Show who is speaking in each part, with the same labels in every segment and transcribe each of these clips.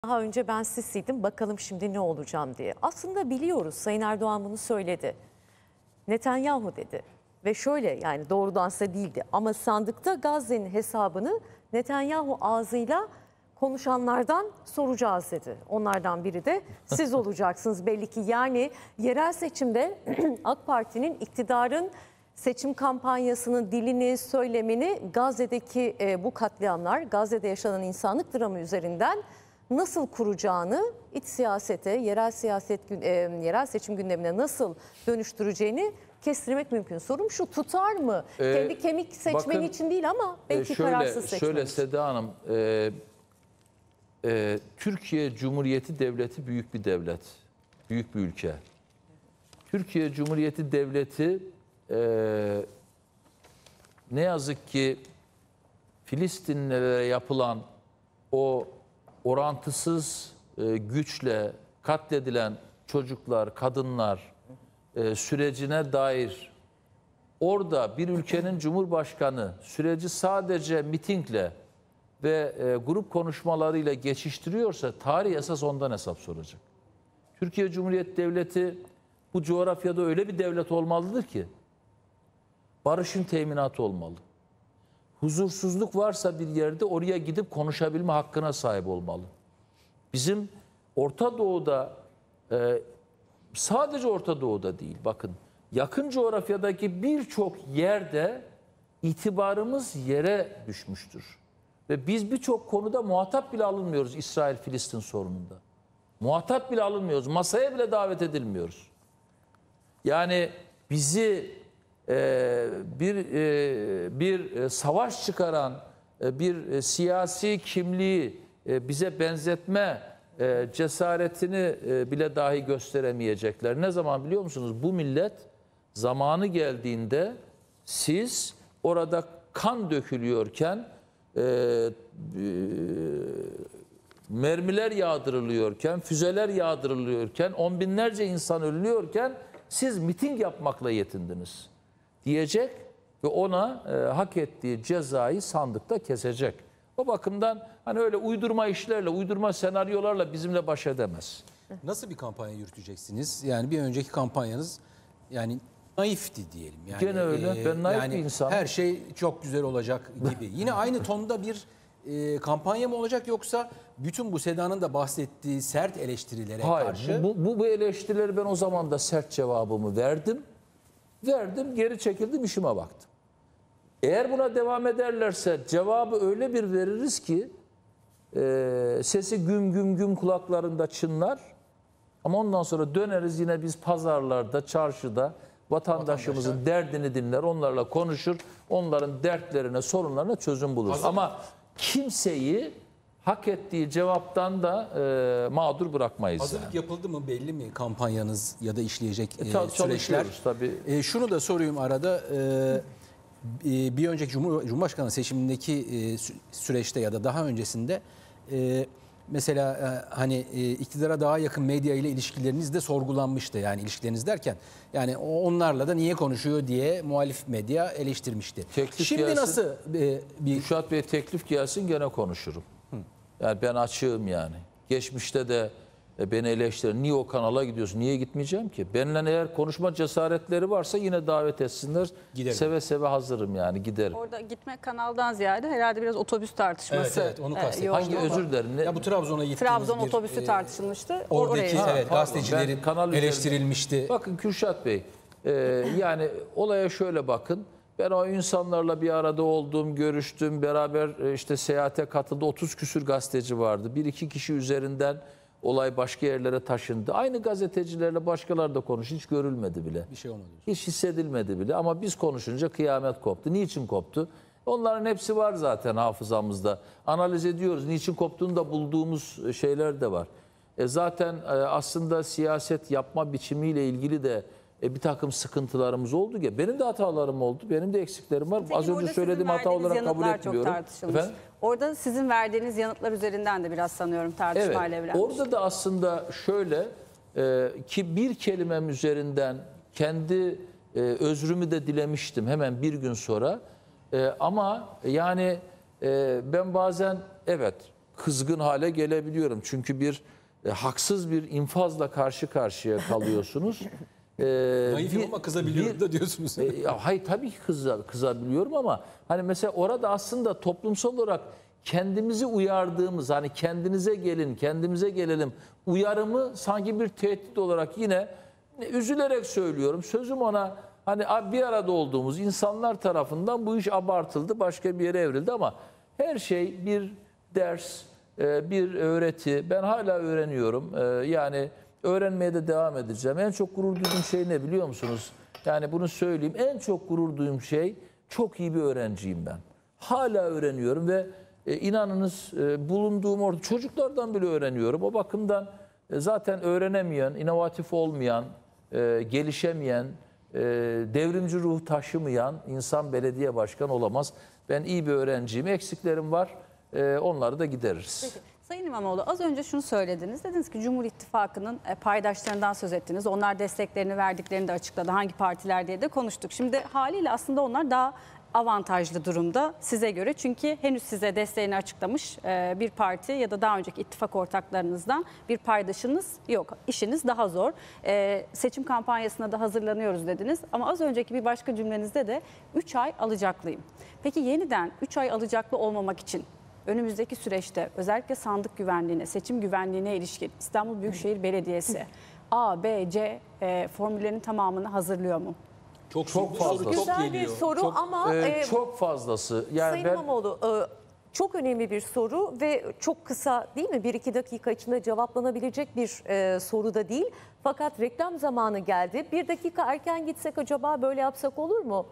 Speaker 1: Daha önce ben Sisi'ydim, bakalım şimdi ne olacağım diye. Aslında biliyoruz, Sayın Erdoğan bunu söyledi. Netanyahu dedi ve şöyle, yani doğrudan size değildi ama sandıkta Gazze'nin hesabını Netanyahu ağzıyla konuşanlardan soracağız dedi. Onlardan biri de siz olacaksınız belli ki. Yani yerel seçimde AK Parti'nin, iktidarın seçim kampanyasının dilini, söylemini Gazze'deki bu katliamlar, Gazze'de yaşanan insanlık dramı üzerinden nasıl kuracağını, iç siyasete, yerel seçim gündemine nasıl dönüştüreceğini kestirmek mümkün. Sorum şu: tutar mı? Kendi kemik seçmeni için değil ama belki kararsız seçmeni
Speaker 2: şöyle
Speaker 1: için.
Speaker 2: Seda Hanım, Türkiye Cumhuriyeti Devleti büyük bir devlet, büyük bir ülke. Türkiye Cumhuriyeti Devleti ne yazık ki Filistinlilere yapılan o orantısız güçle katledilen çocuklar, kadınlar sürecine dair orada bir ülkenin cumhurbaşkanı süreci sadece mitingle ve grup konuşmalarıyla geçiştiriyorsa tarih esas ondan hesap soracak. Türkiye Cumhuriyeti Devleti bu coğrafyada öyle bir devlet olmalıdır ki barışın teminatı olmalı. Huzursuzluk varsa bir yerde oraya gidip konuşabilme hakkına sahip olmalı. Bizim Orta Doğu'da, sadece Orta Doğu'da değil, bakın yakın coğrafyadaki birçok yerde itibarımız yere düşmüştür. Ve biz birçok konuda muhatap bile alınmıyoruz İsrail-Filistin sorununda. Muhatap bile alınmıyoruz, masaya bile davet edilmiyoruz. Yani bizi bir savaş çıkaran bir siyasi kimliği bize benzetme cesaretini bile dahi gösteremeyecekler. Ne zaman biliyor musunuz? Bu millet zamanı geldiğinde siz orada kan dökülüyorken, mermiler yağdırılıyorken, füzeler yağdırılıyorken, on binlerce insan ölüyorken siz miting yapmakla yetindiniz diyecek ve ona hak ettiği cezayı sandıkta kesecek. O bakımdan hani öyle uydurma işlerle, uydurma senaryolarla bizimle baş edemez.
Speaker 3: Nasıl bir kampanya yürüteceksiniz? Yani bir önceki kampanyanız yani naifti diyelim. Yani,
Speaker 2: gene öyle. Ben naif bir insanım.
Speaker 3: Her şey çok güzel olacak gibi. Yine aynı tonda bir kampanya mı olacak, yoksa bütün bu Seda'nın da bahsettiği sert eleştirilere karşı?
Speaker 2: Bu eleştirileri ben o zaman da sert cevabımı verdim. Geri çekildim, işime baktım. Eğer buna devam ederlerse cevabı öyle bir veririz ki sesi güm güm güm kulaklarında çınlar. Ama ondan sonra döneriz yine biz pazarlarda, çarşıda vatandaşımızın derdini dinler, onlarla konuşur, onların dertlerine, sorunlarına çözüm buluruz. Ama kimseyi hak ettiği cevaptan da mağdur bırakmayız.
Speaker 3: Hazırlık yapıldı mı, belli mi kampanyanız ya da işleyecek süreçler?
Speaker 2: Çalışıyoruz tabii.
Speaker 3: Şunu da sorayım arada. Bir önceki Cumhurbaşkanı seçimindeki süreçte ya da daha öncesinde mesela hani iktidara daha yakın medya ile ilişkileriniz de sorgulanmıştı. Yani ilişkileriniz derken yani onlarla da niye konuşuyor diye muhalif medya eleştirmişti. Şimdi gelsin, nasıl bir...
Speaker 2: Kürşat Bey teklif gelsin gene konuşurum. Yani ben açığım yani. Geçmişte de beni eleştirin. Niye o kanala gidiyorsun? Niye gitmeyeceğim ki? Benimle eğer konuşma cesaretleri varsa yine davet etsinler. Giderim. Seve seve hazırım yani, giderim.
Speaker 4: Orada gitme kanaldan ziyade herhalde biraz otobüs tartışması.
Speaker 3: Evet, onu kastettim.
Speaker 2: Hangi, özür dilerim.
Speaker 3: Ya bu Trabzon'a gittiğiniz
Speaker 4: Trabzon otobüsü tartışılmıştı.
Speaker 3: Oradaki gazetecilerin eleştirilmişti.
Speaker 2: Bakın Kürşat Bey, yani olaya şöyle bakın. Ben o insanlarla bir arada oldum, görüştüm, beraber işte seyahate katıldı. 30 küsür gazeteci vardı. Bir iki kişi üzerinden olay başka yerlere taşındı. Aynı gazetecilerle başkaları da konuştu. Hiç görülmedi bile.
Speaker 3: Bir şey olmadı.
Speaker 2: Hiç hissedilmedi bile. Ama biz konuşunca kıyamet koptu. Niçin koptu? Onların hepsi var zaten hafızamızda. Analiz ediyoruz. Niçin koptuğunu da bulduğumuz şeyler de var. Zaten aslında siyaset yapma biçimiyle ilgili de bir takım sıkıntılarımız oldu ya. Benim de hatalarım oldu. Benim de eksiklerim var.
Speaker 4: Peki,
Speaker 2: az önce söylediğim hata olarak kabul etmiyorum.
Speaker 4: Efendim? Orada sizin verdiğiniz yanıtlar üzerinden de biraz sanıyorum tartışma alevlenmiş.
Speaker 2: Orada da aslında şöyle ki bir kelimem üzerinden kendi özrümü de dilemiştim hemen bir gün sonra. Ama yani ben bazen evet kızgın hale gelebiliyorum. Çünkü bir haksız bir infazla karşı karşıya kalıyorsunuz.
Speaker 3: Naifim ama kızabiliyorum da diyorsunuz.
Speaker 2: Hayır, tabii ki kızabiliyorum ama hani mesela orada aslında toplumsal olarak kendimizi uyardığımız, hani kendinize gelin, kendimize gelelim uyarımı sanki bir tehdit olarak yine üzülerek söylüyorum. Sözüm ona, hani bir arada olduğumuz insanlar tarafından bu iş abartıldı, başka bir yere evrildi ama her şey bir ders, bir öğreti. Ben hala öğreniyorum. Yani öğrenmeye de devam edeceğim. En çok gurur duyduğum şey ne biliyor musunuz? Yani bunu söyleyeyim. En çok gurur duyduğum şey, çok iyi bir öğrenciyim ben. Hala öğreniyorum ve inanınız bulunduğum orada çocuklardan bile öğreniyorum. O bakımdan zaten öğrenemeyen, inovatif olmayan, gelişemeyen, devrimci ruh taşımayan insan belediye başkanı olamaz. Ben iyi bir öğrenciyim. Eksiklerim var. Onları da gideririz.
Speaker 4: Peki. Sayın İmamoğlu, az önce şunu söylediniz. Dediniz ki Cumhur İttifakı'nın paydaşlarından söz ettiniz. Onlar desteklerini verdiklerini de açıkladı. Hangi partiler diye de konuştuk. Şimdi haliyle aslında onlar daha avantajlı durumda size göre. Çünkü henüz size desteğini açıklamış bir parti ya da daha önceki ittifak ortaklarınızdan bir paydaşınız yok. İşiniz daha zor. Seçim kampanyasına da hazırlanıyoruz dediniz. Ama az önceki bir başka cümlenizde de 3 ay alacaklıyım. Peki yeniden 3 ay alacaklı olmamak için önümüzdeki süreçte özellikle sandık güvenliğine, seçim güvenliğine ilişkin İstanbul Büyükşehir Belediyesi A, B, C formüllerinin tamamını hazırlıyor mu?
Speaker 3: Çok
Speaker 2: fazla.
Speaker 3: Çok
Speaker 1: Güzel bir
Speaker 3: geliyor.
Speaker 1: soru ama
Speaker 2: Çok fazlası. Yani
Speaker 1: Sayın
Speaker 2: ben
Speaker 1: İmamoğlu, çok önemli bir soru ve çok kısa, değil mi? 1-2 dakika içinde cevaplanabilecek bir soru da değil. Fakat reklam zamanı geldi. 1 dakika erken gitsek acaba, böyle yapsak olur mu?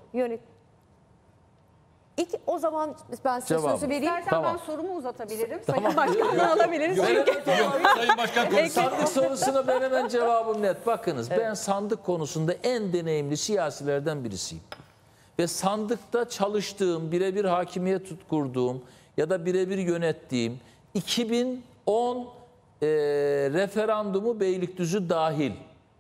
Speaker 1: O zaman ben size
Speaker 2: Cevabı.
Speaker 1: sözü vereyim.
Speaker 4: İstersen
Speaker 2: Tamam.
Speaker 4: ben sorumu uzatabilirim. Sayın Başkan'ı alabiliriz.
Speaker 3: Sayın Başkan konuşsun.
Speaker 2: sandık sorusuna ben hemen cevabım net. Bakınız, ben sandık konusunda en deneyimli siyasilerden birisiyim. Ve sandıkta çalıştığım, birebir hakimiyet kurduğum ya da birebir yönettiğim 2010 referandumu Beylikdüzü dahil,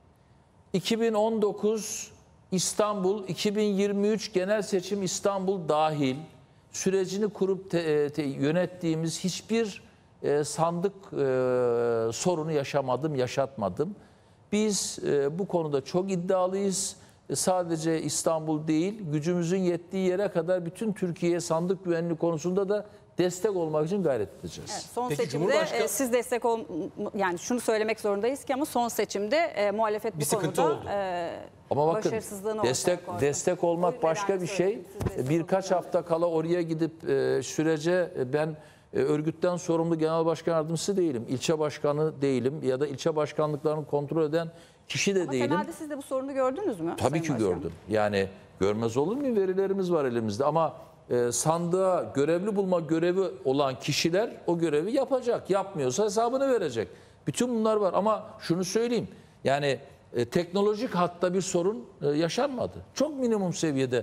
Speaker 2: 2019 İstanbul, 2023 genel seçim İstanbul dahil sürecini kurup yönettiğimiz hiçbir sandık sorunu yaşatmadım. Biz bu konuda çok iddialıyız. Sadece İstanbul değil, gücümüzün yettiği yere kadar bütün Türkiye'ye sandık güvenliği konusunda da destek olmak için gayret edeceğiz.
Speaker 4: Evet, son
Speaker 3: Peki,
Speaker 4: seçimde
Speaker 3: Cumhurbaşkanı-
Speaker 4: siz destek yani şunu söylemek zorundayız ki ama son seçimde muhalefet bu
Speaker 3: Bir sıkıntı
Speaker 4: konuda
Speaker 3: oldu.
Speaker 2: Ama bakın,
Speaker 4: başarısızlığını ortaya koydu.
Speaker 2: destek olmak
Speaker 4: Buyurun,
Speaker 2: başka
Speaker 4: ben
Speaker 2: bir şey.
Speaker 4: söyleyeyim, siz destek
Speaker 2: Birkaç
Speaker 4: olacağım.
Speaker 2: hafta kala oraya gidip sürece ben örgütten sorumlu genel başkan yardımcısı değilim. İlçe başkanı değilim ya da ilçe başkanlıklarını kontrol eden kişi de
Speaker 4: Ama
Speaker 2: değilim.
Speaker 4: temelde siz de bu sorunu gördünüz mü?
Speaker 2: Tabii
Speaker 4: Sayın
Speaker 2: ki
Speaker 4: Başkan?
Speaker 2: gördüm. Yani görmez olur muyum? Verilerimiz var elimizde ama sandığa görevli bulma görevi olan kişiler o görevi yapacak. Yapmıyorsa hesabını verecek. Bütün bunlar var ama şunu söyleyeyim. Yani teknolojik hatta bir sorun yaşanmadı. Çok minimum seviyede